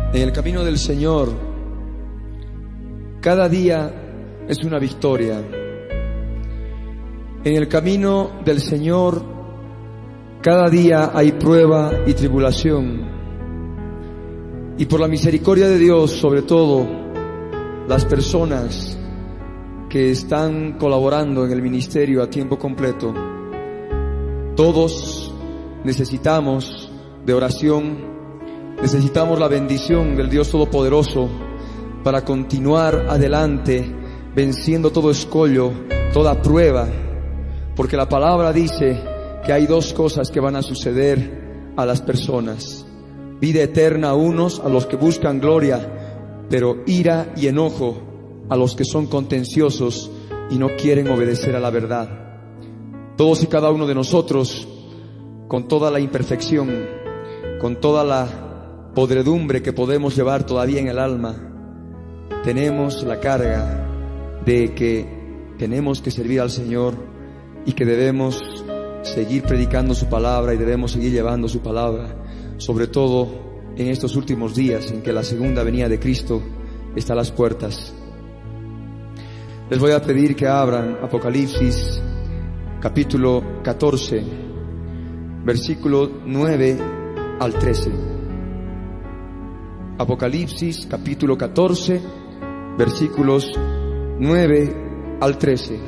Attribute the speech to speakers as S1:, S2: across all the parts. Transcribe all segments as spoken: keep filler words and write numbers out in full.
S1: En el camino del Señor, cada día es una victoria. En el camino del Señor, cada día hay prueba y tribulación. Y por la misericordia de Dios, sobre todo, las personas que están colaborando en el ministerio a tiempo completo, todos necesitamos de oración, necesitamos la bendición del Dios Todopoderoso para continuar adelante, venciendo todo escollo, toda prueba, porque la palabra dice que hay dos cosas que van a suceder a las personas: vida eterna a unos, a los que buscan gloria, pero ira y enojo a los que son contenciosos y no quieren obedecer a la verdad. Todos y cada uno de nosotros, con toda la imperfección, con toda la podredumbre que podemos llevar todavía en el alma, tenemos la carga de que tenemos que servir al Señor y que debemos seguir predicando su palabra y debemos seguir llevando su palabra, sobre todo en estos últimos días en que la segunda venida de Cristo está a las puertas. Les voy a pedir que abran Apocalipsis capítulo catorce, versículo nueve al trece. Apocalipsis capítulo catorce, versículos nueve al trece.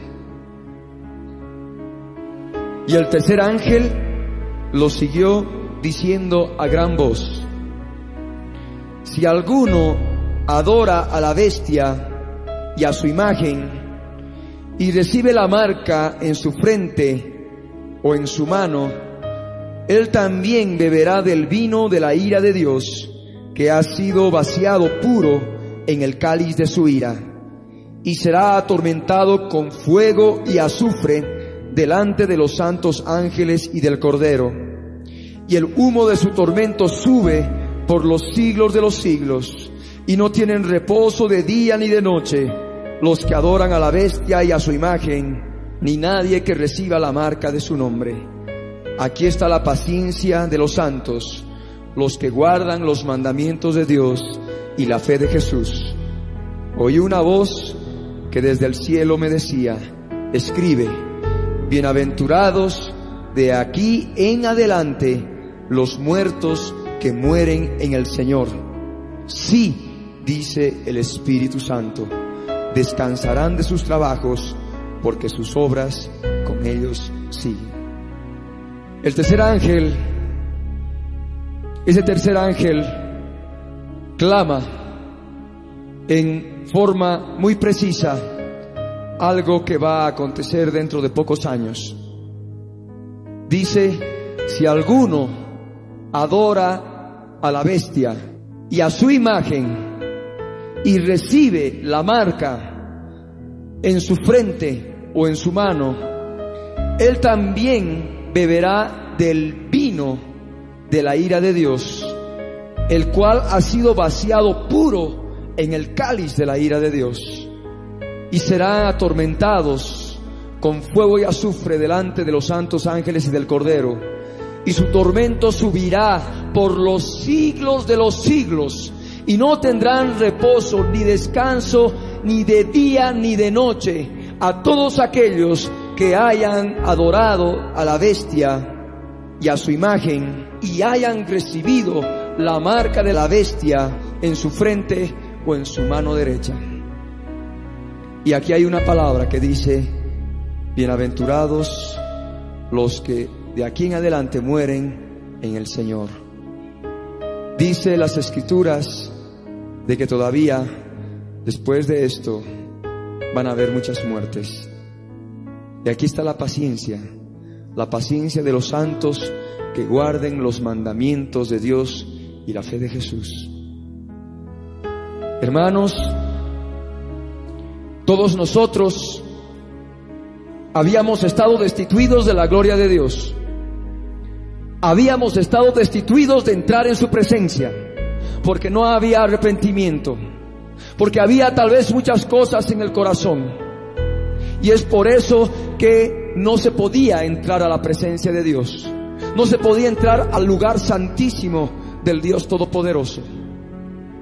S1: Y el tercer ángel lo siguió diciendo a gran voz: si alguno adora a la bestia y a su imagen, y recibe la marca en su frente o en su mano, él también beberá del vino de la ira de Dios, que ha sido vaciado puro en el cáliz de su ira, y será atormentado con fuego y azufre delante de los santos ángeles y del Cordero. Y el humo de su tormento sube por los siglos de los siglos, y no tienen reposo de día ni de noche los que adoran a la bestia y a su imagen, ni nadie que reciba la marca de su nombre. Aquí está la paciencia de los santos, los que guardan los mandamientos de Dios y la fe de Jesús. Oí una voz que desde el cielo me decía: escribe, bienaventurados de aquí en adelante los muertos que mueren en el Señor. Sí, dice el Espíritu Santo, descansarán de sus trabajos, porque sus obras con ellos siguen. El tercer ángel, ese tercer ángel clama en forma muy precisa algo que va a acontecer dentro de pocos años. Dice: si alguno adora a la bestia y a su imagen y recibe la marca en su frente o en su mano, él también beberá del vino de la ira de Dios, el cual ha sido vaciado puro en el cáliz de la ira de Dios, y serán atormentados con fuego y azufre delante de los santos ángeles y del Cordero, y su tormento subirá por los siglos de los siglos, y no tendrán reposo ni descanso ni de día ni de noche a todos aquellos que hayan adorado a la bestia y a su imagen y hayan recibido la marca de la bestia en su frente o en su mano derecha. Y aquí hay una palabra que dice: bienaventurados los que de aquí en adelante mueren en el Señor. Dice las Escrituras de que todavía después de esto van a haber muchas muertes. Y aquí está la paciencia, la paciencia de los santos que guarden los mandamientos de Dios y la fe de Jesús. Hermanos, todos nosotros habíamos estado destituidos de la gloria de Dios. Habíamos estado destituidos de entrar en su presencia, porque no había arrepentimiento, porque había tal vez muchas cosas en el corazón, y es por eso que no se podía entrar a la presencia de Dios, no se podía entrar al lugar santísimo del Dios Todopoderoso.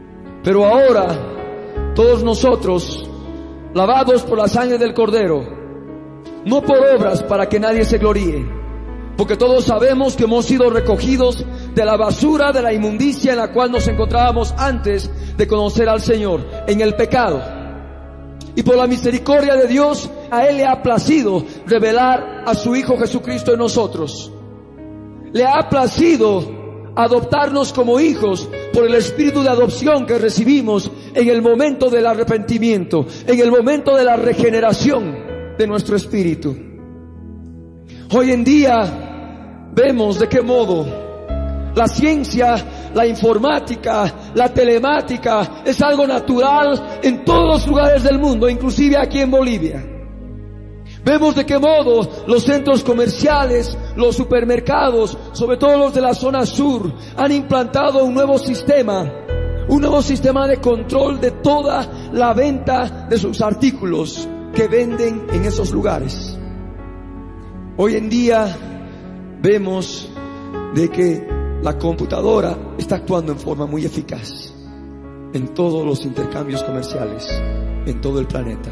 S1: Pero ahora, todos nosotros, lavados por la sangre del Cordero, no por obras para que nadie se gloríe, porque todos sabemos que hemos sido recogidos de la basura, de la inmundicia en la cual nos encontrábamos antes de conocer al Señor, en el pecado. Y por la misericordia de Dios, a Él le ha placido revelar a su Hijo Jesucristo en nosotros. Le ha placido adoptarnos como hijos por el espíritu de adopción que recibimos en el momento del arrepentimiento, en el momento de la regeneración de nuestro espíritu. Hoy en día vemos de qué modo la ciencia, la informática, la telemática es algo natural en todos los lugares del mundo, inclusive aquí en Bolivia. Vemos de qué modo los centros comerciales, los supermercados, sobre todo los de la zona sur, han implantado un nuevo sistema, un nuevo sistema de control de toda la venta de sus artículos que venden en esos lugares. Hoy en día vemos de que la computadora está actuando en forma muy eficaz en todos los intercambios comerciales en todo el planeta.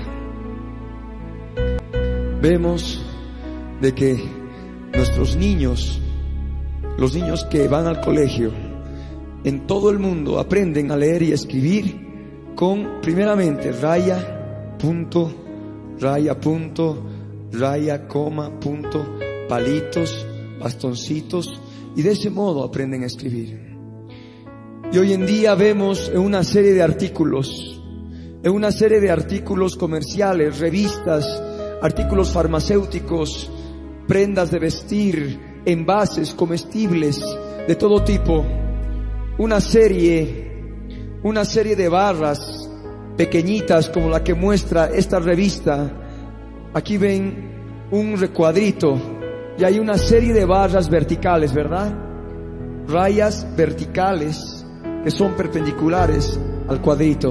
S1: Vemos de que nuestros niños, los niños que van al colegio en todo el mundo, aprenden a leer y escribir con primeramente raya, punto, raya, punto, raya, coma, punto, palitos, bastoncitos, y de ese modo aprenden a escribir. Y hoy en día vemos en una serie de artículos, en una serie de artículos comerciales, revistas, artículos farmacéuticos, prendas de vestir, envases comestibles de todo tipo, una serie, una serie de barras pequeñitas como la que muestra esta revista. Aquí ven un recuadrito y hay una serie de barras verticales, ¿verdad? Rayas verticales que son perpendiculares al cuadrito.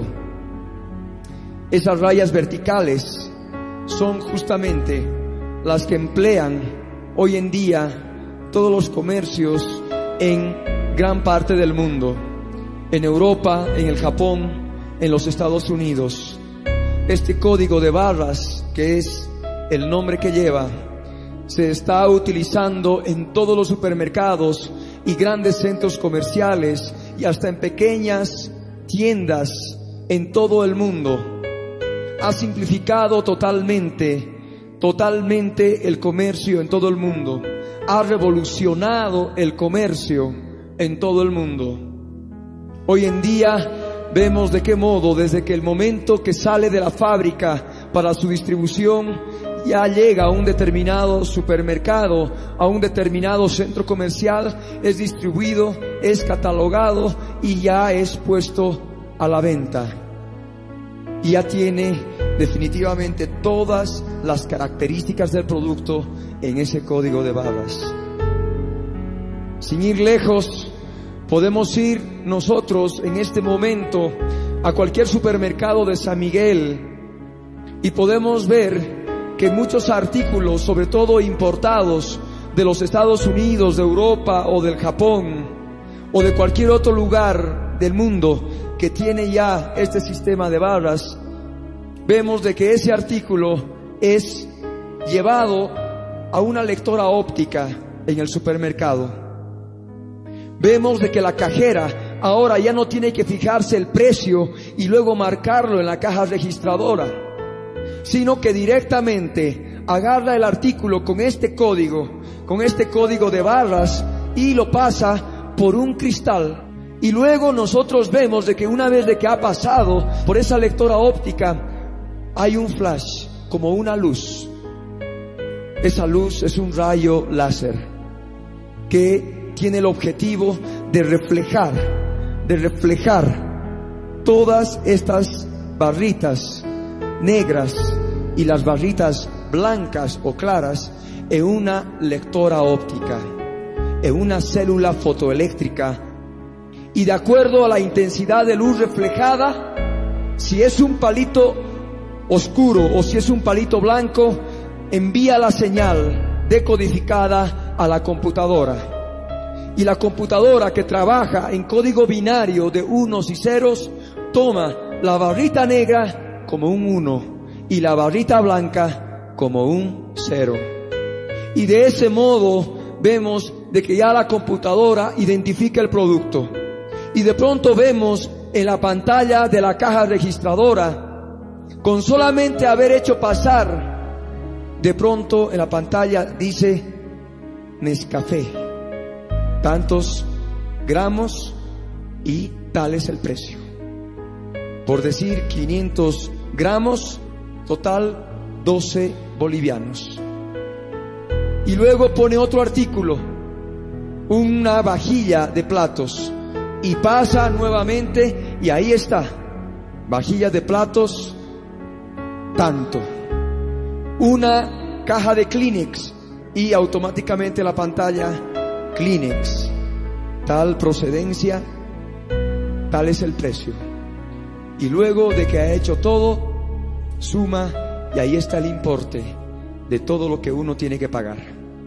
S1: Esas rayas verticales son justamente las que emplean hoy en día todos los comercios en gran parte del mundo, en Europa, en el Japón, en los Estados Unidos. Este código de barras, que es el nombre que lleva, se está utilizando en todos los supermercados y grandes centros comerciales y hasta en pequeñas tiendas en todo el mundo. Ha simplificado totalmente, totalmente el comercio en todo el mundo. Ha revolucionado el comercio en todo el mundo. Hoy en día vemos de qué modo, desde que el momento que sale de la fábrica para su distribución, ya llega a un determinado supermercado, a un determinado centro comercial, es distribuido, es catalogado y ya es puesto a la venta. Y ya tiene definitivamente todas las características del producto en ese código de barras. Sin ir lejos, podemos ir nosotros en este momento a cualquier supermercado de San Miguel y podemos ver que muchos artículos, sobre todo importados de los Estados Unidos, de Europa o del Japón o de cualquier otro lugar del mundo que tiene ya este sistema de barras, vemos de que ese artículo es llevado a una lectora óptica en el supermercado. Vemos de que la cajera ahora ya no tiene que fijarse el precio y luego marcarlo en la caja registradora, sino que directamente agarra el artículo con este código, con este código de barras y lo pasa por un cristal. Y luego nosotros vemos de que una vez de que ha pasado por esa lectora óptica, hay un flash, como una luz. Esa luz es un rayo láser que tiene el objetivo de reflejar, de reflejar todas estas barritas negras y las barritas blancas o claras en una lectora óptica, en una célula fotoeléctrica, y de acuerdo a la intensidad de luz reflejada, si es un palito oscuro o si es un palito blanco, envía la señal decodificada a la computadora. Y la computadora, que trabaja en código binario de unos y ceros, toma la barrita negra como un uno y la barrita blanca como un cero. Y de ese modo vemos de que ya la computadora identifica el producto. Y de pronto vemos en la pantalla de la caja registradora, con solamente haber hecho pasar, de pronto en la pantalla dice Nescafé, tantos gramos y tal es el precio. Por decir quinientos gramos, total doce bolivianos. Y luego pone otro artículo, una vajilla de platos, y pasa nuevamente y ahí está, vajilla de platos, tanto. Una caja de Kleenex y automáticamente la pantalla, Kleenex, tal procedencia, tal es el precio. Y luego de que ha hecho todo, suma y ahí está el importe de todo lo que uno tiene que pagar.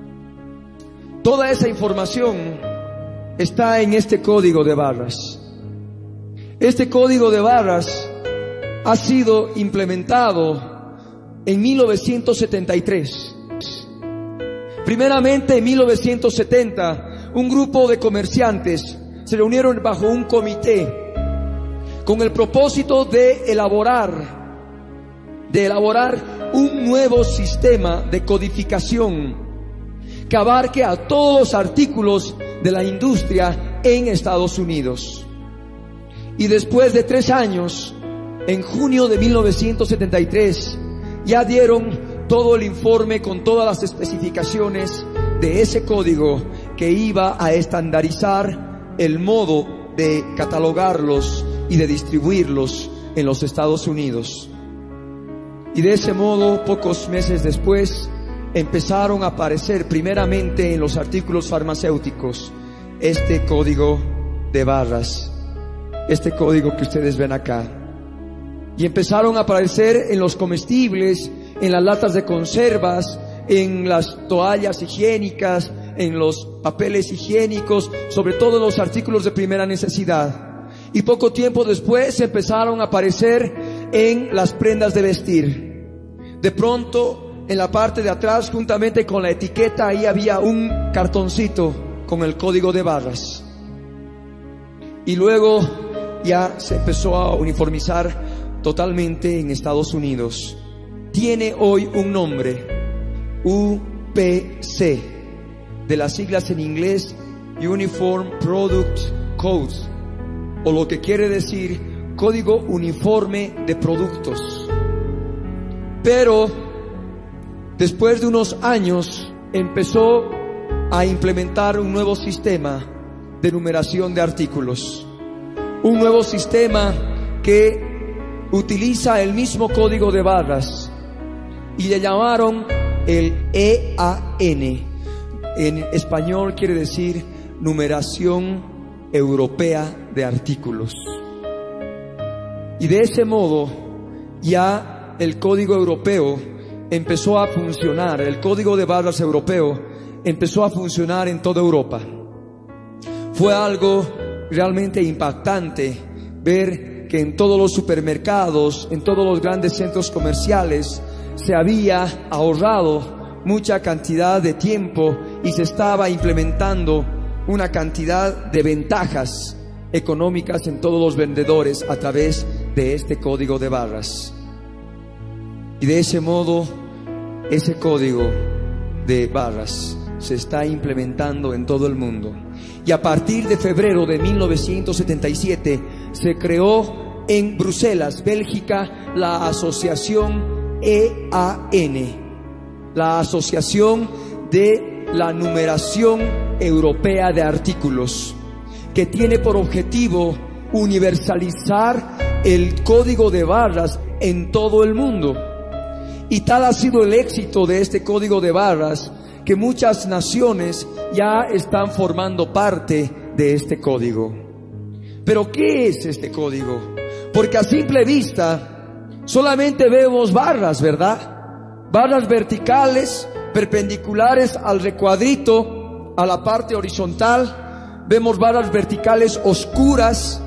S1: Toda esa información está en este código de barras. Este código de barras ha sido implementado en mil novecientos setenta y tres. Primeramente en mil novecientos setenta, un grupo de comerciantes se reunieron bajo un comité con el propósito de elaborar de elaborar un nuevo sistema de codificación que abarque a todos los artículos de la industria en Estados Unidos. Y después de tres años, en junio de mil novecientos setenta y tres, ya dieron todo el informe con todas las especificaciones de ese código que iba a estandarizar el modo de catalogarlos y de distribuirlos en los Estados Unidos. Y de ese modo, pocos meses después, empezaron a aparecer primeramente en los artículos farmacéuticos este código de barras, este código que ustedes ven acá. Y empezaron a aparecer en los comestibles, en las latas de conservas, en las toallas higiénicas, en los papeles higiénicos, sobre todo en los artículos de primera necesidad. Y poco tiempo después empezaron a aparecer en las prendas de vestir. De pronto, en la parte de atrás, juntamente con la etiqueta, ahí había un cartoncito con el código de barras. Y luego ya se empezó a uniformizar totalmente en Estados Unidos. Tiene hoy un nombre, U P C, de las siglas en inglés Uniform Product Code, o lo que quiere decir Código Uniforme de Productos. Pero después de unos años empezó a implementar un nuevo sistema de numeración de artículos, un nuevo sistema que utiliza el mismo código de barras y le llamaron el E A N. En español quiere decir Numeración Europea de Artículos. Y de ese modo ya el código europeo empezó a funcionar, el código de barras europeo empezó a funcionar en toda Europa. Fue algo realmente impactante ver que en todos los supermercados, en todos los grandes centros comerciales, se había ahorrado mucha cantidad de tiempo y se estaba implementando una cantidad de ventajas económicas en todos los vendedores a través de este código de barras. Y de ese modo, ese código de barras se está implementando en todo el mundo. Y a partir de febrero de mil novecientos setenta y siete se creó en Bruselas, Bélgica, la asociación E A N, la Asociación de la Numeración Europea de Artículos, que tiene por objetivo universalizar el código de barras en todo el mundo. Y tal ha sido el éxito de este código de barras que muchas naciones ya están formando parte de este código. Pero ¿qué es este código? Porque a simple vista solamente vemos barras, ¿verdad? Barras verticales, perpendiculares al recuadrito, a la parte horizontal. Vemos barras verticales oscuras,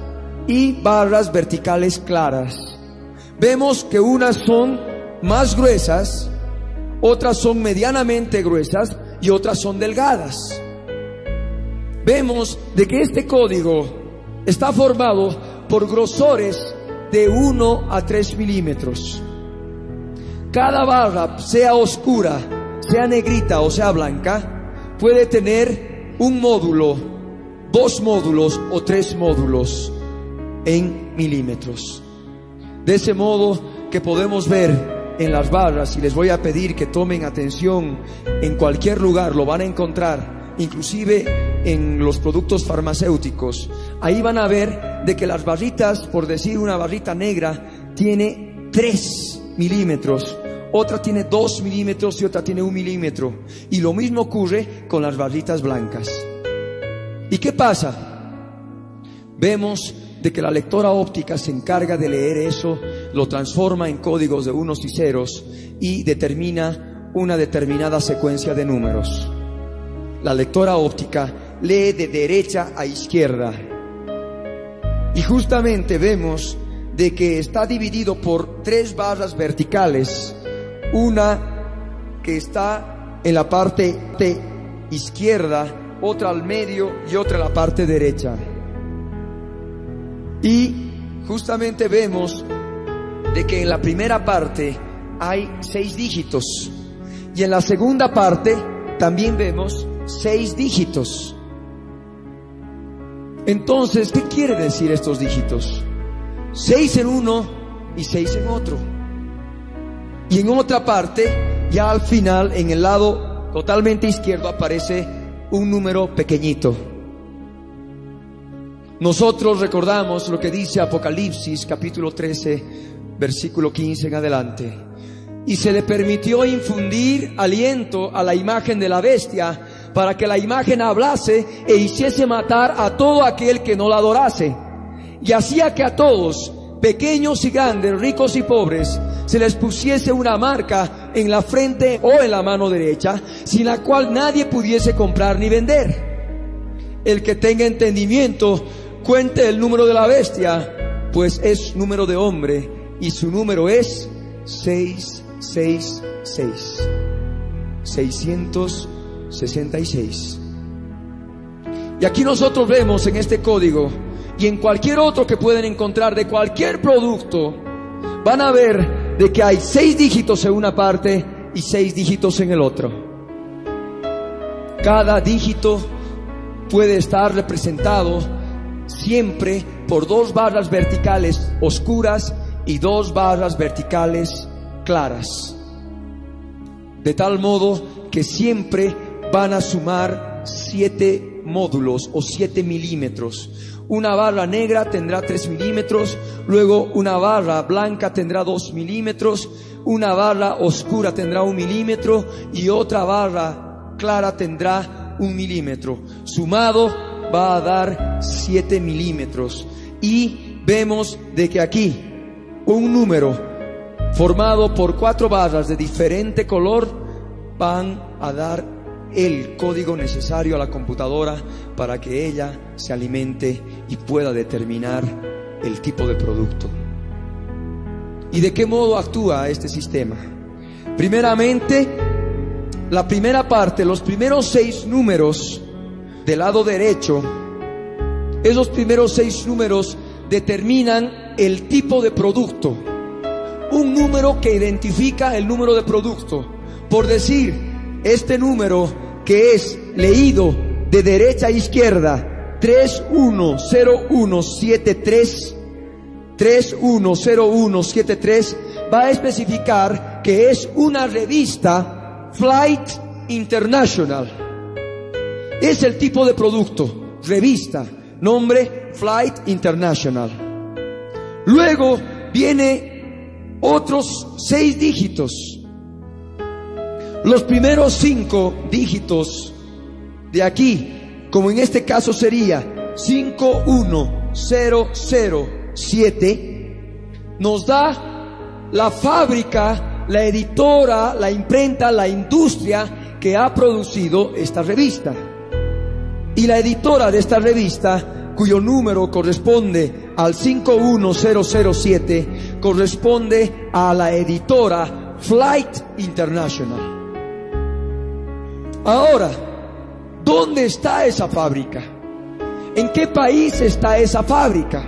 S1: y barras verticales claras. Vemos que unas son más gruesas, otras son medianamente gruesas y otras son delgadas. Vemos de que este código está formado por grosores de uno a tres milímetros. Cada barra, sea oscura, sea negrita o sea blanca, puede tener un módulo, dos módulos o tres módulos en milímetros. De ese modo que podemos ver en las barras, y les voy a pedir que tomen atención, en cualquier lugar lo van a encontrar, inclusive en los productos farmacéuticos. Ahí van a ver de que las barritas, por decir una barrita negra, tiene tres milímetros, otra tiene dos milímetros y otra tiene un milímetro. Y lo mismo ocurre con las barritas blancas. ¿Y qué pasa? Vemos de que la lectora óptica se encarga de leer eso, lo transforma en códigos de unos y ceros y determina una determinada secuencia de números. La lectora óptica lee de derecha a izquierda. Y justamente vemos de que está dividido por tres barras verticales, una que está en la parte de izquierda, otra al medio y otra en la parte derecha. Y justamente vemos de que en la primera parte hay seis dígitos y en la segunda parte también vemos seis dígitos. Entonces, ¿qué quiere decir estos dígitos? Seis en uno y seis en otro. Y en otra parte, ya al final, en el lado totalmente izquierdo, aparece un número pequeñito. Nosotros recordamos lo que dice Apocalipsis capítulo trece, versículo quince en adelante. Y se le permitió infundir aliento a la imagen de la bestia, para que la imagen hablase e hiciese matar a todo aquel que no la adorase. Y hacía que a todos, pequeños y grandes, ricos y pobres, se les pusiese una marca en la frente o en la mano derecha, sin la cual nadie pudiese comprar ni vender. El que tenga entendimiento, cuente el número de la bestia, pues es número de hombre, y su número es seiscientos sesenta y seis. seiscientos sesenta y seis. Y aquí nosotros vemos en este código y en cualquier otro que pueden encontrar de cualquier producto, van a ver de que hay seis dígitos en una parte y seis dígitos en el otro. Cada dígito puede estar representado siempre por dos barras verticales oscuras y dos barras verticales claras, de tal modo que siempre van a sumar siete módulos o siete milímetros. Una barra negra tendrá tres milímetros, luego una barra blanca tendrá dos milímetros, una barra oscura tendrá un milímetro y otra barra clara tendrá un milímetro. Sumado va a dar siete milímetros. Y vemos de que aquí un número formado por cuatro barras de diferente color van a dar el código necesario a la computadora para que ella se alimente y pueda determinar el tipo de producto. ¿Y de qué modo actúa este sistema? Primeramente, la primera parte, los primeros seis números del lado derecho, esos primeros seis números determinan el tipo de producto. Un número que identifica el número de producto. Por decir, este número que es leído de derecha a izquierda, tres uno cero uno siete tres, tres uno cero uno siete tres, va a especificar que es una revista Flight International. Es el tipo de producto, revista, nombre Flight International. Luego viene otros seis dígitos. Los primeros cinco dígitos de aquí, como en este caso sería cinco uno cero cero siete, nos da la fábrica, la editora, la imprenta, la industria que ha producido esta revista. Y la editora de esta revista, cuyo número corresponde al cinco uno cero cero siete corresponde a la editora Flight International. Ahora, ¿dónde está esa fábrica? ¿En qué país está esa fábrica?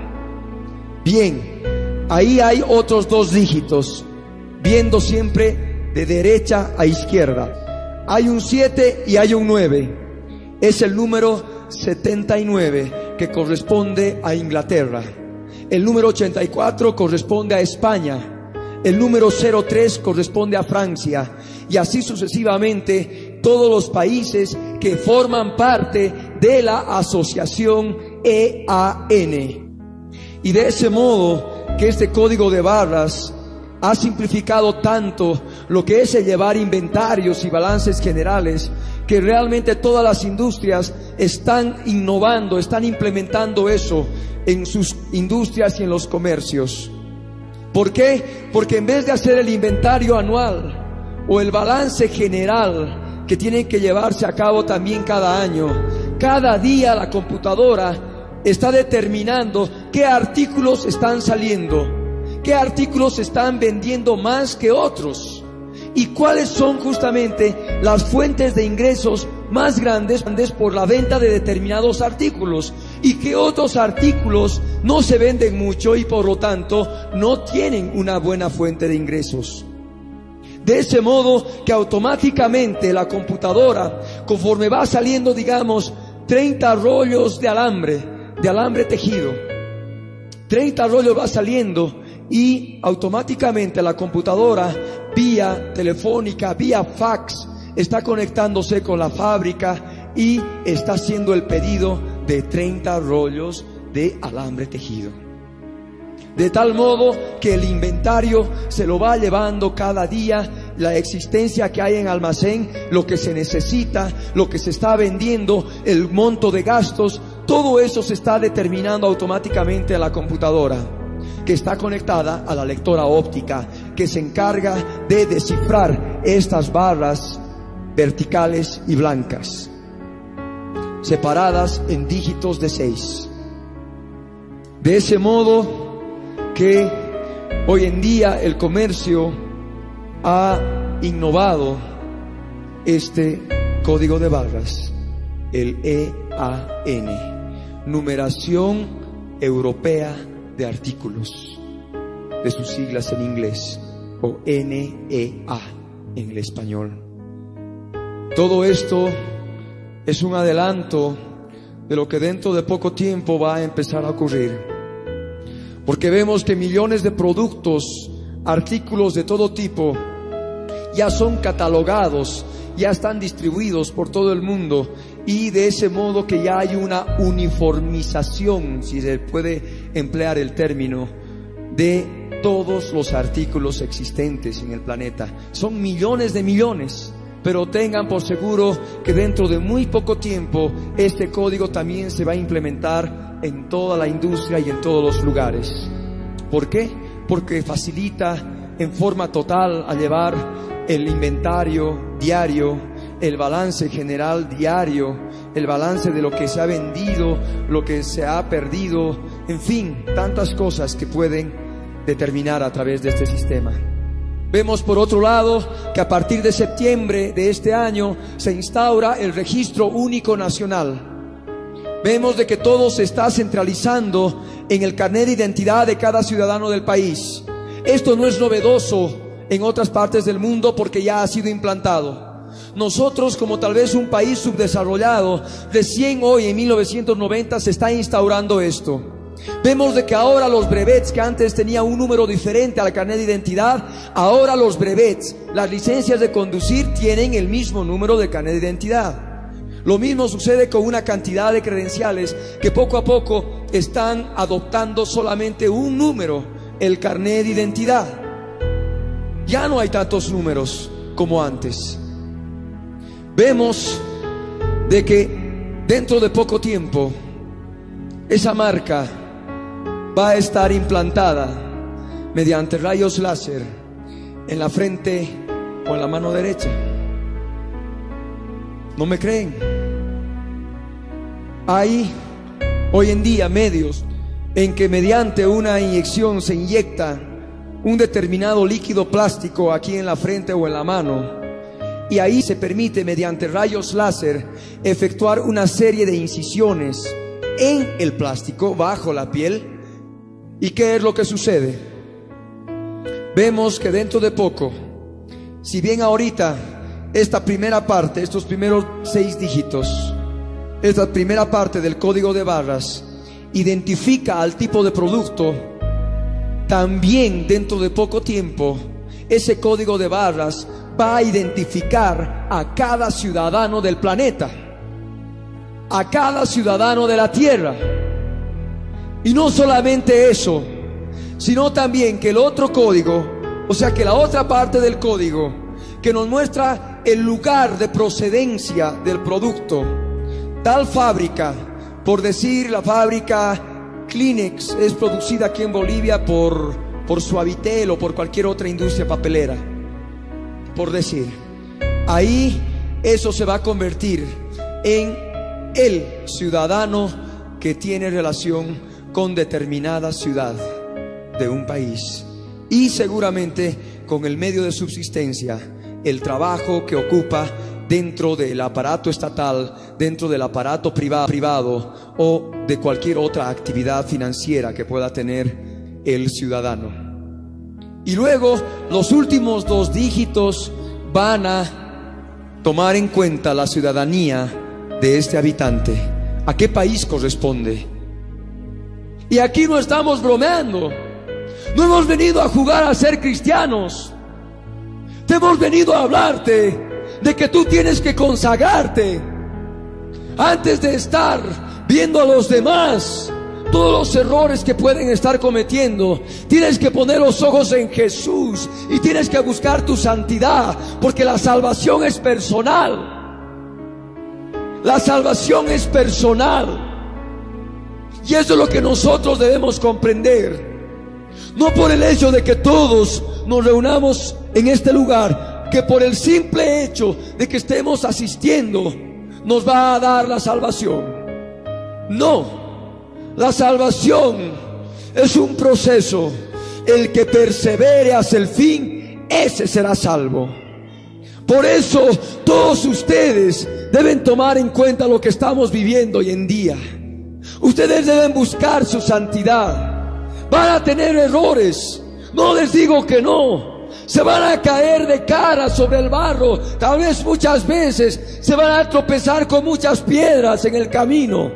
S1: Bien, ahí hay otros dos dígitos, viendo siempre de derecha a izquierda. Hay un siete y hay un nueve. Es el número setenta y nueve que corresponde a Inglaterra. El número ochenta y cuatro corresponde a España. El número cero tres corresponde a Francia. Y así sucesivamente todos los países que forman parte de la asociación E A N. Y de ese modo que este código de barras ha simplificado tanto lo que es el llevar inventarios y balances generales, que realmente todas las industrias están innovando, están implementando eso en sus industrias y en los comercios. ¿Por qué? Porque en vez de hacer el inventario anual o el balance general que tienen que llevarse a cabo también cada año, cada día la computadora está determinando qué artículos están saliendo, qué artículos están vendiendo más que otros, y cuáles son justamente las fuentes de ingresos más grandes por la venta de determinados artículos, y que otros artículos no se venden mucho y por lo tanto no tienen una buena fuente de ingresos. De ese modo que automáticamente la computadora, conforme va saliendo, digamos, treinta rollos de alambre, de alambre tejido, treinta rollos va saliendo, y automáticamente la computadora vía telefónica, vía fax, está conectándose con la fábrica y está haciendo el pedido de treinta rollos de alambre tejido. De tal modo que el inventario se lo va llevando cada día, la existencia que hay en almacén, lo que se necesita, lo que se está vendiendo, el monto de gastos, todo eso se está determinando automáticamente a la computadora, que está conectada a la lectora óptica, que se encarga de descifrar estas barras verticales y blancas, separadas en dígitos de seis. De ese modo que hoy en día el comercio ha innovado este código de barras, el E A N, numeración europea de artículos, de sus siglas en inglés, o N E A en el español. Todo esto es un adelanto de lo que dentro de poco tiempo va a empezar a ocurrir, porque vemos que millones de productos, artículos de todo tipo, ya son catalogados, ya están distribuidos por todo el mundo, y de ese modo que ya hay una uniformización, si se puede emplear el término, de todos los artículos existentes en el planeta. Son millones de millones, pero tengan por seguro que dentro de muy poco tiempo este código también se va a implementar en toda la industria y en todos los lugares. ¿Por qué? Porque facilita en forma total a llevar el inventario diario, el balance general diario, el balance de lo que se ha vendido, lo que se ha perdido, en fin, tantas cosas que pueden determinar a través de este sistema. Vemos por otro lado que a partir de septiembre de este año se instaura el Registro Único Nacional. Vemos de que todo se está centralizando en el carnet de identidad de cada ciudadano del país. Esto no es novedoso en otras partes del mundo porque ya ha sido implantado. Nosotros, como tal vez un país subdesarrollado, recién hoy en mil novecientos noventa se está instaurando esto. Vemos de que ahora los brevets, que antes tenían un número diferente al carnet de identidad, ahora los brevets, las licencias de conducir, tienen el mismo número de carnet de identidad. Lo mismo sucede con una cantidad de credenciales que poco a poco están adoptando solamente un número, el carnet de identidad. Ya no hay tantos números como antes. Vemos de que dentro de poco tiempo esa marca va a estar implantada mediante rayos láser en la frente o en la mano derecha. ¿No me creen? Hay hoy en día medios en que mediante una inyección se inyecta un determinado líquido plástico aquí en la frente o en la mano, y ahí se permite mediante rayos láser efectuar una serie de incisiones en el plástico bajo la piel. ¿Y qué es lo que sucede? Vemos que dentro de poco, si bien ahorita esta primera parte, estos primeros seis dígitos, esta primera parte del código de barras identifica al tipo de producto, también dentro de poco tiempo ese código de barras va a identificar a cada ciudadano del planeta, a cada ciudadano de la tierra. Y no solamente eso, sino también que el otro código, o sea que la otra parte del código que nos muestra el lugar de procedencia del producto, tal fábrica, por decir la fábrica Kleenex es producida aquí en Bolivia por, por Suavitel o por cualquier otra industria papelera, por decir, ahí eso se va a convertir en el ciudadano que tiene relación con determinada ciudad de un país, y seguramente con el medio de subsistencia, el trabajo que ocupa dentro del aparato estatal, dentro del aparato privado, privado o de cualquier otra actividad financiera que pueda tener el ciudadano. Y luego los últimos dos dígitos van a tomar en cuenta la ciudadanía de este habitante. ¿A qué país corresponde? Y aquí no estamos bromeando. No hemos venido a jugar a ser cristianos. Te hemos venido a hablarte de que tú tienes que consagrarte antes de estar viendo a los demás todos los errores que pueden estar cometiendo. Tienes que poner los ojos en Jesús y tienes que buscar tu santidad, porque la salvación es personal. La salvación es personal. Y eso es lo que nosotros debemos comprender. No por el hecho de que todos nos reunamos en este lugar, que por el simple hecho de que estemos asistiendo nos va a dar la salvación. No, la salvación es un proceso. El que persevere hasta el fin, ese será salvo. Por eso todos ustedes deben tomar en cuenta lo que estamos viviendo hoy en día. Ustedes deben buscar su santidad. Van a tener errores, no les digo que no. Se van a caer de cara sobre el barro. Tal vez muchas veces se van a tropezar con muchas piedras en el camino.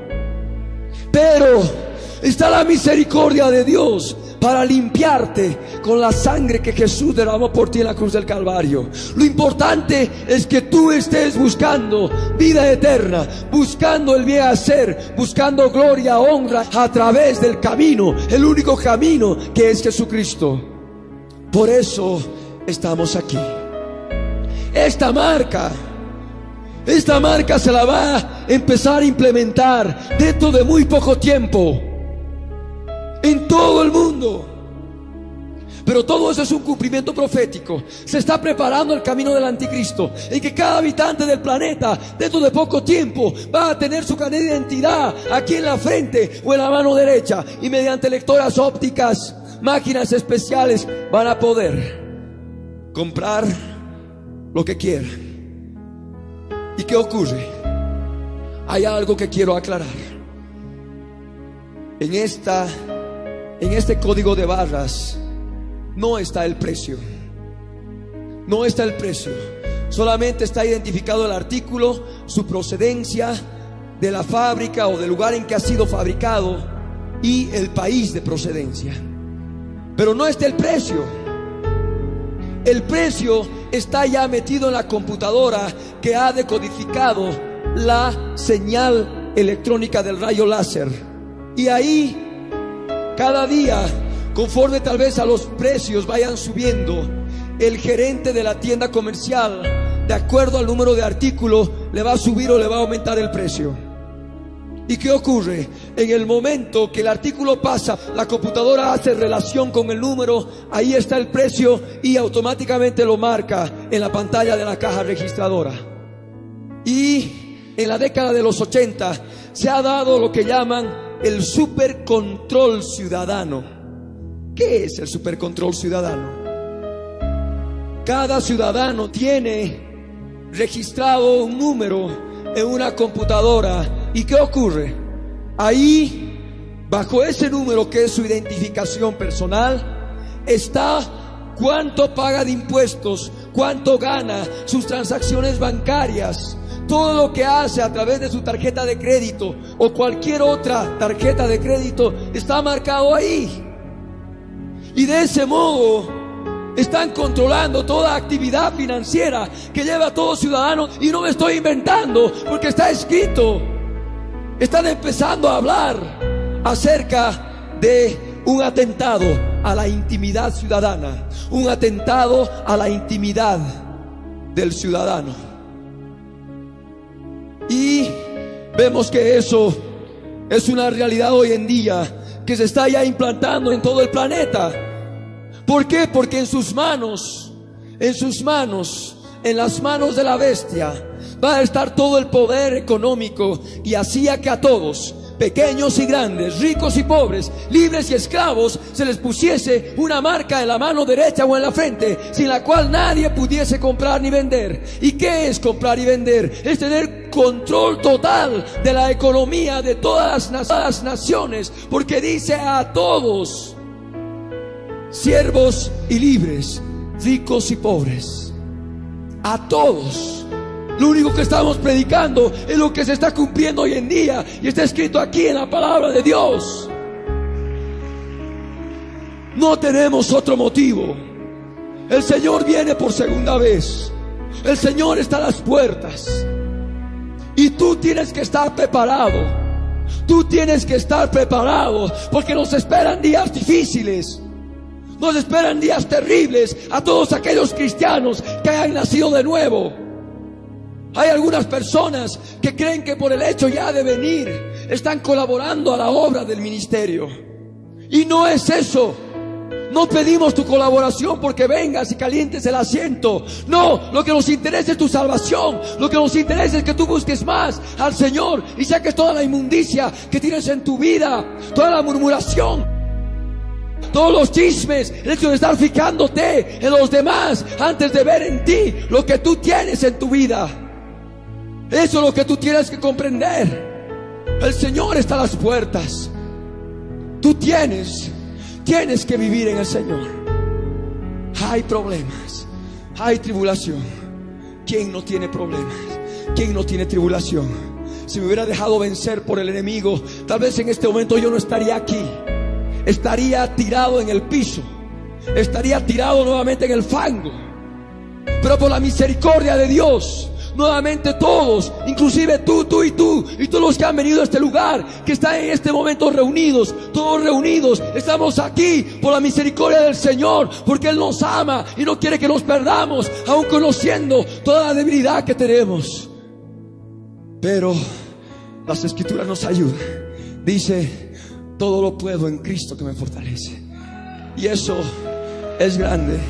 S1: Pero está la misericordia de Dios para limpiarte con la sangre que Jesús derramó por ti en la cruz del Calvario. Lo importante es que tú estés buscando vida eterna, buscando el bien hacer, buscando gloria, honra a través del camino, el único camino que es Jesucristo. Por eso estamos aquí. Esta marca Esta marca se la va a empezar a implementar dentro de muy poco tiempo en todo el mundo. Pero todo eso es un cumplimiento profético. Se está preparando el camino del anticristo, en que cada habitante del planeta dentro de poco tiempo va a tener su carnet de identidad aquí en la frente o en la mano derecha, y mediante lectoras ópticas, máquinas especiales, van a poder comprar lo que quieran. ¿Y qué ocurre? Hay algo que quiero aclarar. En esta, en este código de barras no está el precio. No está el precio. Solamente está identificado el artículo, su procedencia, de la fábrica o del lugar en que ha sido fabricado y el país de procedencia. Pero no está el precio. El precio está ya metido en la computadora que ha decodificado la señal electrónica del rayo láser. Y ahí, cada día, conforme tal vez a los precios vayan subiendo, el gerente de la tienda comercial, de acuerdo al número de artículo, le va a subir o le va a aumentar el precio. ¿Y qué ocurre? En el momento que el artículo pasa, la computadora hace relación con el número, ahí está el precio y automáticamente lo marca en la pantalla de la caja registradora. Y en la década de los ochenta se ha dado lo que llaman el supercontrol ciudadano. ¿Qué es el supercontrol ciudadano? Cada ciudadano tiene registrado un número en una computadora. ¿Y qué ocurre? Ahí, bajo ese número que es su identificación personal, está cuánto paga de impuestos, cuánto gana, sus transacciones bancarias, todo lo que hace a través de su tarjeta de crédito o cualquier otra tarjeta de crédito está marcado ahí. Y de ese modo están controlando toda actividad financiera que lleva a todo ciudadano. Y no me estoy inventando, porque está escrito. Están empezando a hablar acerca de un atentado a la intimidad ciudadana, un atentado a la intimidad del ciudadano. Y vemos que eso es una realidad hoy en día que se está ya implantando en todo el planeta. ¿Por qué? Porque en sus manos, en sus manos, en las manos de la bestia, va a estar todo el poder económico, y hacía que a todos, pequeños y grandes, ricos y pobres, libres y esclavos, se les pusiese una marca en la mano derecha o en la frente, sin la cual nadie pudiese comprar ni vender. ¿Y qué es comprar y vender? Es tener control total de la economía de todas las, todas las naciones, porque dice a todos, siervos y libres, ricos y pobres, a todos. Lo único que estamos predicando es lo que se está cumpliendo hoy en día, y está escrito aquí en la palabra de Dios. No tenemos otro motivo. El Señor viene por segunda vez. El Señor está a las puertas, y tú tienes que estar preparado. Tú tienes que estar preparado, porque nos esperan días difíciles. Nos esperan días terribles a todos aquellos cristianos que hayan nacido de nuevo. Hay algunas personas que creen que por el hecho ya de venir están colaborando a la obra del ministerio, y no es eso. No pedimos tu colaboración porque vengas y calientes el asiento. No, lo que nos interesa es tu salvación. Lo que nos interesa es que tú busques más al Señor y saques toda la inmundicia que tienes en tu vida, toda la murmuración, todos los chismes, el hecho de estar fijándote en los demás antes de ver en ti lo que tú tienes en tu vida. Eso es lo que tú tienes que comprender. El Señor está a las puertas. Tú tienes, tienes que vivir en el Señor. Hay problemas, hay tribulación. ¿Quién no tiene problemas? ¿Quién no tiene tribulación? Si me hubiera dejado vencer por el enemigo, tal vez en este momento yo no estaría aquí. Estaría tirado en el piso, estaría tirado nuevamente en el fango. Pero por la misericordia de Dios, nuevamente todos, inclusive tú, tú y tú, y todos los que han venido a este lugar, que están en este momento reunidos, todos reunidos, estamos aquí por la misericordia del Señor, porque Él nos ama y no quiere que nos perdamos, aun conociendo toda la debilidad que tenemos. Pero las Escrituras nos ayudan. Dice: todo lo puedo en Cristo que me fortalece. Y eso es grande.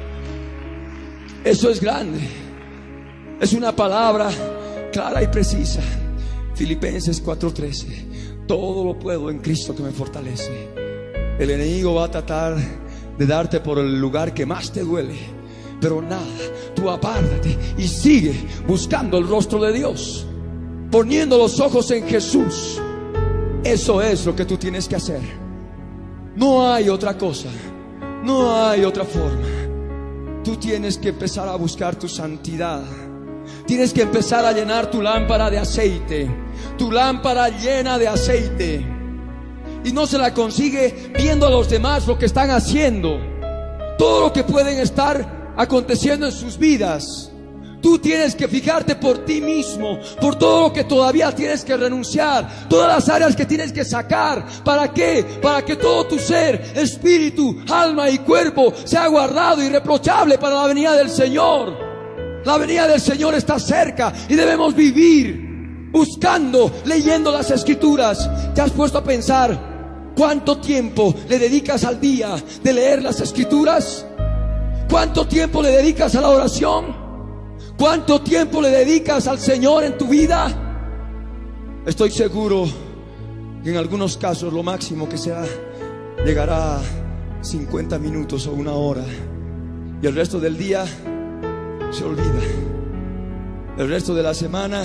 S1: Eso es grande. Es una palabra clara y precisa. Filipenses cuatro trece. Todo lo puedo en Cristo que me fortalece. El enemigo va a tratar de darte por el lugar que más te duele, pero nada, tú apártate y sigue buscando el rostro de Dios, poniendo los ojos en Jesús. Eso es lo que tú tienes que hacer. No hay otra cosa, no hay otra forma. Tú tienes que empezar a buscar tu santidad. Tienes que empezar a llenar tu lámpara de aceite. Tu lámpara llena de aceite. Y no se la consigue viendo a los demás lo que están haciendo, todo lo que pueden estar aconteciendo en sus vidas. Tú tienes que fijarte por ti mismo, por todo lo que todavía tienes que renunciar, todas las áreas que tienes que sacar. ¿Para qué? Para que todo tu ser, espíritu, alma y cuerpo sea guardado irreprochable para la venida del Señor. La venida del Señor está cerca y debemos vivir buscando, leyendo las Escrituras. ¿Te has puesto a pensar cuánto tiempo le dedicas al día de leer las Escrituras? ¿Cuánto tiempo le dedicas a la oración? ¿Cuánto tiempo le dedicas al Señor en tu vida? Estoy seguro Y en algunos casos lo máximo que sea llegará a cincuenta minutos o una hora. Y el resto del día se olvida. El resto de la semana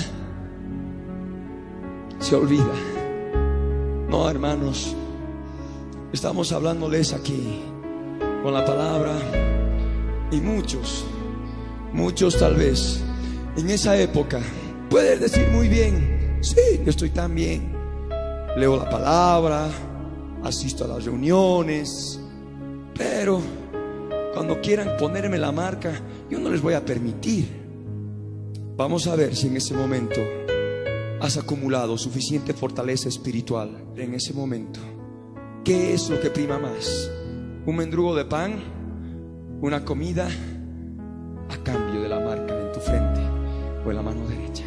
S1: se olvida. No, hermanos, estamos hablándoles aquí con la palabra. Y muchos, muchos tal vez en esa época pueden decir muy bien: sí, yo estoy tan bien, leo la palabra, asisto a las reuniones, pero cuando quieran ponerme la marca, yo no les voy a permitir. Vamos a ver si en ese momento has acumulado suficiente fortaleza espiritual. En ese momento, ¿qué es lo que prima más? ¿Un mendrugo de pan? ¿Una comida a cambio de la marca en tu frente o en la mano derecha?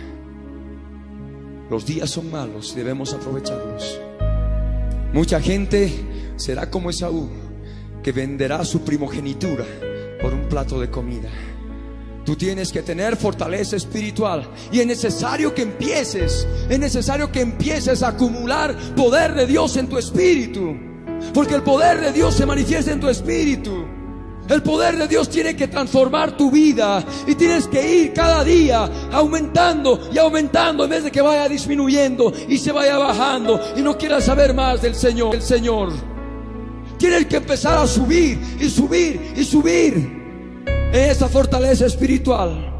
S1: Los días son malos y debemos aprovecharlos. Mucha gente será como Esaú, que venderá su primogenitura por un plato de comida. Tú tienes que tener fortaleza espiritual, y es necesario que empieces, es necesario que empieces a acumular poder de Dios en tu espíritu, porque el poder de Dios se manifiesta en tu espíritu. El poder de Dios tiene que transformar tu vida, y tienes que ir cada día aumentando y aumentando, en vez de que vaya disminuyendo y se vaya bajando y no quieras saber más del Señor. El Señor tienes que empezar a subir y subir y subir en esa fortaleza espiritual.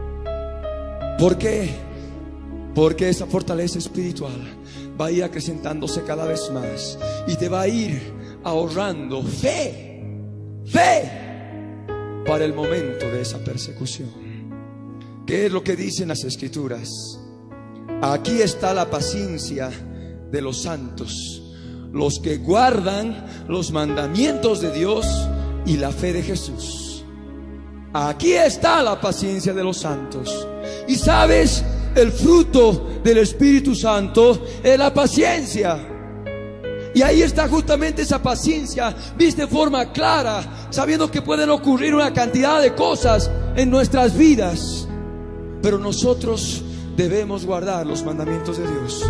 S1: ¿Por qué? Porque esa fortaleza espiritual va a ir acrecentándose cada vez más y te va a ir ahorrando fe. Fe para el momento de esa persecución. ¿Qué es lo que dicen las Escrituras? Aquí está la paciencia de los santos, los que guardan los mandamientos de Dios y la fe de Jesús. Aquí está la paciencia de los santos. Y sabes, el fruto del Espíritu Santo es la paciencia. Y ahí está justamente esa paciencia, vista de forma clara, sabiendo que pueden ocurrir una cantidad de cosas en nuestras vidas, pero nosotros debemos guardar los mandamientos de Dios.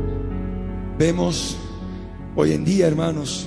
S1: Vemos hoy en día, hermanos,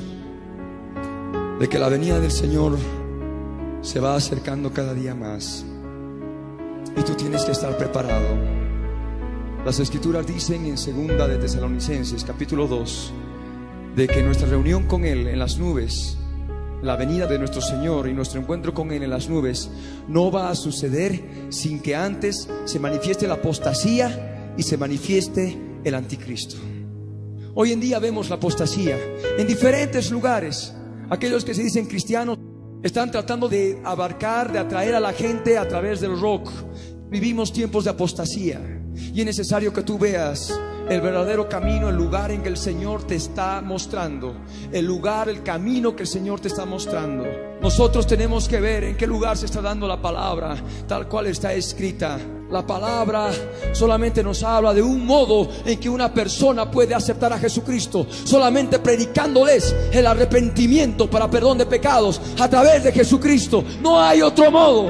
S1: de que la venida del Señor se va acercando cada día más, y tú tienes que estar preparado. Las Escrituras dicen en segunda de Tesalonicenses capítulo dos, de que nuestra reunión con Él en las nubes, la venida de nuestro Señor y nuestro encuentro con Él en las nubes, no va a suceder sin que antes se manifieste la apostasía y se manifieste el anticristo. Hoy en día vemos la apostasía en diferentes lugares. Aquellos que se dicen cristianos están tratando de abarcar, de atraer a la gente a través del rock. Vivimos tiempos de apostasía, y es necesario que tú veas el verdadero camino, el lugar en que el Señor te está mostrando, el lugar, el camino que el Señor te está mostrando. Nosotros tenemos que ver en qué lugar se está dando la palabra tal cual está escrita. La palabra solamente nos habla de un modo en que una persona puede aceptar a Jesucristo, solamente predicándoles el arrepentimiento para perdón de pecados a través de Jesucristo. No hay otro modo.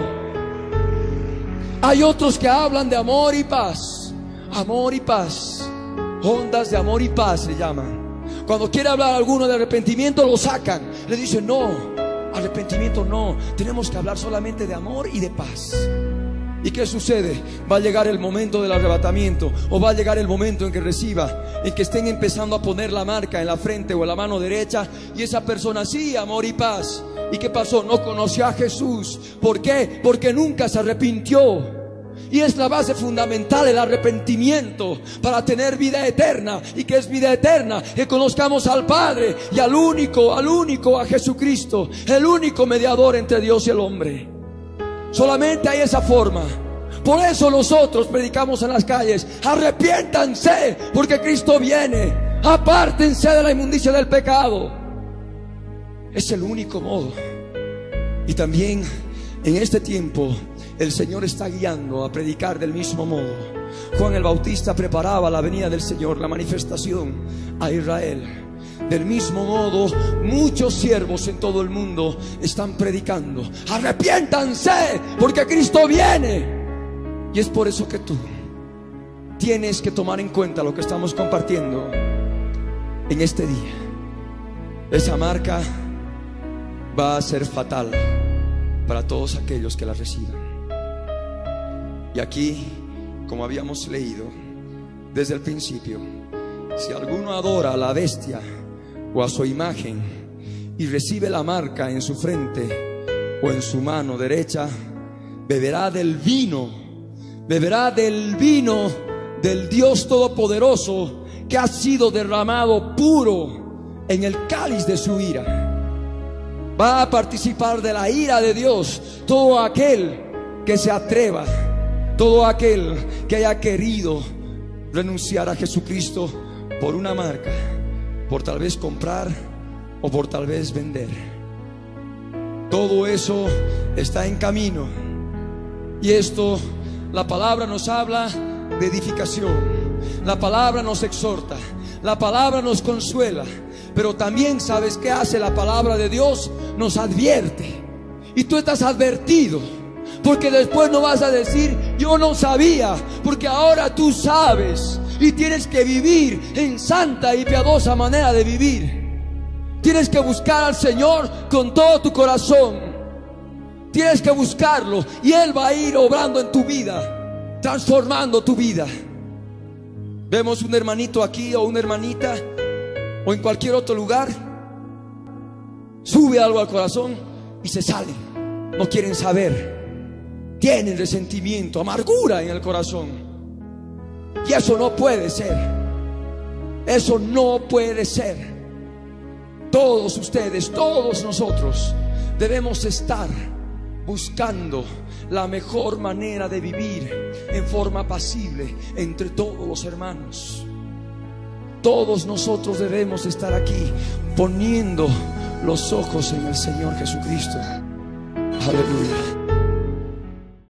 S1: Hay otros que hablan de amor y paz, amor y paz, ondas de amor y paz le llaman. Cuando quiere hablar alguno de arrepentimiento, lo sacan, le dicen no, arrepentimiento no, tenemos que hablar solamente de amor y de paz. ¿Y qué sucede? Va a llegar el momento del arrebatamiento, o va a llegar el momento en que reciba, en que estén empezando a poner la marca en la frente o en la mano derecha, y esa persona sí, amor y paz. ¿Y qué pasó? No conoció a Jesús. ¿Por qué? Porque nunca se arrepintió. Y es la base fundamental, el arrepentimiento, para tener vida eterna. ¿Y qué es vida eterna? Que conozcamos al Padre y al único, al único, a Jesucristo, el único mediador entre Dios y el hombre. Solamente hay esa forma. Por eso nosotros predicamos en las calles: arrepiéntanse, porque Cristo viene. Apártense de la inmundicia del pecado. Es el único modo. Y también en este tiempo el Señor está guiando a predicar del mismo modo. Juan el Bautista preparaba la venida del Señor, la manifestación a Israel. Del mismo modo, muchos siervos en todo el mundo están predicando: arrepiéntanse, porque Cristo viene. Y es por eso que tú tienes que tomar en cuenta lo que estamos compartiendo. en este día, esa marca va a ser fatal para todos aquellos que la reciban. Y aquí, como habíamos leído desde el principio, si alguno adora a la bestia o a su imagen y recibe la marca en su frente o en su mano derecha, beberá del vino, beberá del vino del Dios Todopoderoso, que ha sido derramado puro en el cáliz de su ira. Va a participar de la ira de Dios todo aquel que se atreva, todo aquel que haya querido renunciar a Jesucristo por una marca, por tal vez comprar o por tal vez vender. Todo eso está en camino. Y esto, la palabra nos habla de edificación. La palabra nos exhorta, la palabra nos consuela, pero también, ¿sabes qué hace la palabra de Dios? Nos advierte. Y tú estás advertido, porque después no vas a decir yo no sabía, porque ahora tú sabes. Y tienes que vivir en santa y piadosa manera de vivir. Tienes que buscar al Señor con todo tu corazón. Tienes que buscarlo, y Él va a ir obrando en tu vida, transformando tu vida. Vemos un hermanito aquí o una hermanita o en cualquier otro lugar, sube algo al corazón y se salen, no quieren saber, tienen resentimiento, amargura en el corazón. Y eso no puede ser, eso no puede ser. Todos ustedes, todos nosotros debemos estar buscando la mejor manera de vivir en forma apacible entre todos los hermanos. Todos nosotros debemos estar aquí poniendo los ojos en el Señor Jesucristo. Aleluya.